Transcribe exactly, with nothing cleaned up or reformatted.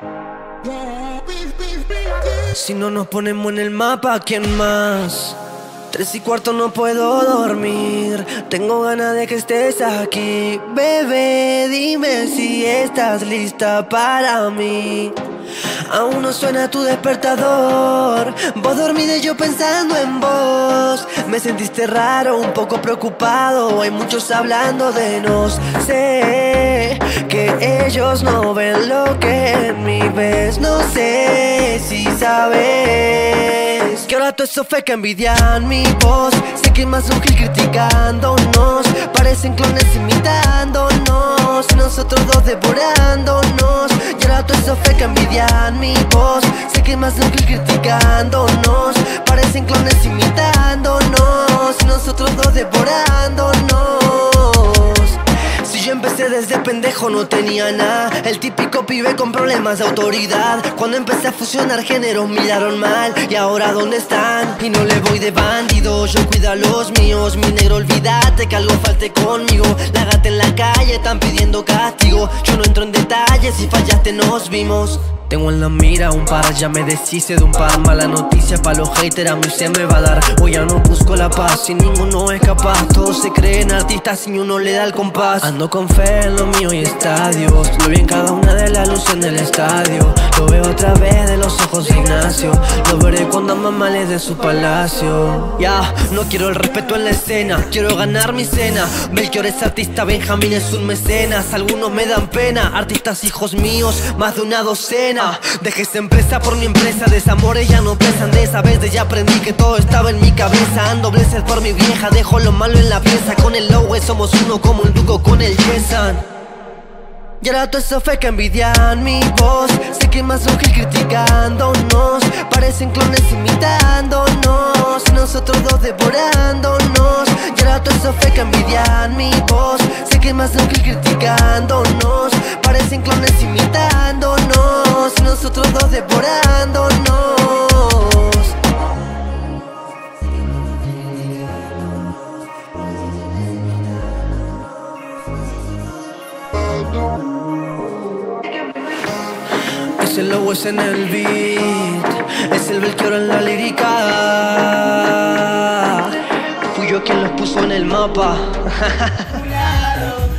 Si no nos ponemos en el mapa, ¿quién más? Tres y cuarto no puedo dormir. Tengo ganas de que estés aquí. Bebé, dime si estás lista para mí. Aún no suena tu despertador. Vos dormida y yo pensando en vos. Me sentiste raro, un poco preocupado. Hay muchos hablando de nos. Sé que ellos no ven lo que en mí ves. No sé si sabes que ahora todo eso fue que envidian mi voz. Sé que hay más de un gil criticándonos. Parecen clones imitándonos. Nosotros dos devorándonos. Y ahora todo eso fue que envidian mi voz. Sé que hay más de un gil criticándonos. Parecen clones imitándonos. Nosotros dos devorándonos. Si yo empecé desde pendejo no tenía nada. El típico pibe con problemas de autoridad. Cuando empecé a fusionar géneros miraron mal. Y ahora ¿dónde están? Y no le voy de bandido, yo cuido a los míos. Mi negro, olvídate que algo falte conmigo. La gata en la calle, están pidiendo castigo. Yo no entro en detalles, si fallaste nos vimos. Tengo en la mira un par, ya me deshice de un par. Mala noticia pa' los haters, a mí se me va a dar. Hoy ya no busco la paz, si ninguno es capaz. Todos se creen artistas y uno le da el compás. Ando con fe en lo mío y estadios. Lo vi en cada una de las luces en el estadio. Lo veo otra vez de los ojos de Ignacio. Lo veré cuando mamá les de su palacio. Ya, no quiero el respeto en la escena, quiero ganar mi cena. Melchior es artista, Benjamín es un mecenas. Algunos me dan pena, artistas hijos míos, más de una docena. Dejé esa empresa por mi empresa. Desamores ya no pesan. De esa vez de ya aprendí que todo estaba en mi cabeza. Ando blessed por mi vieja, dejo lo malo en la pieza. Con el Lowe somos uno como el Duco con el Yesan. Y ahora todo eso fue que envidian mi voz. Sé que más un gil criticándonos. Parecen clones imitándonos. Nosotros dos devorándonos. Y ahora todo eso fue que envidian mi voz. Sé que más un gil criticándonos. Parecen clones imitándonos. Nosotros dos devorándonos. Es el Lowe es en el beat. Es el Belchior en la lírica. Fui yo quien los puso en el mapa.